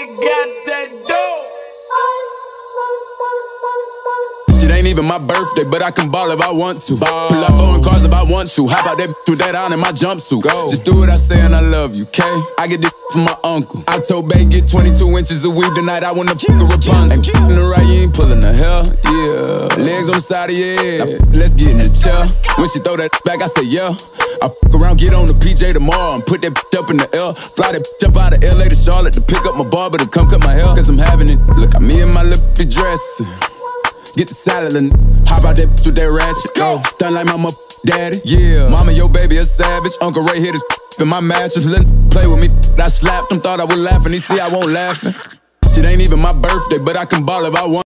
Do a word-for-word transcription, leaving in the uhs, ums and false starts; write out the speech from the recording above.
got that dope. It ain't even my birthday, but I can ball if I want to. Ball. Pull up on cars if I want to. How about that with that on in my jumpsuit? Go. Just do what I say and I love you, okay? I get this from my uncle. I told Bay get twenty-two inches of weed tonight. I wanna fuck a Rapunzel. And in the right, you ain't pulling the hell, yeah. Legs on the side of your head. Let's get in the chair. When she throw that back, I say yeah. I fuck around, get on the P J tomorrow and put that up in the L. Fly that up out of L A to Charlotte to pick up my barber to come cut my hair. Cause I'm having it. Look at me in my little dress. Get the salad and hop out that with that ratchet. Go. Stun like my mother daddy. Yeah. Mama, your baby a savage. Uncle Ray hit his in my mattress. Let play with me. I slapped him, thought I was laughing. He see I won't laughing. It ain't even my birthday, but I can ball if I want.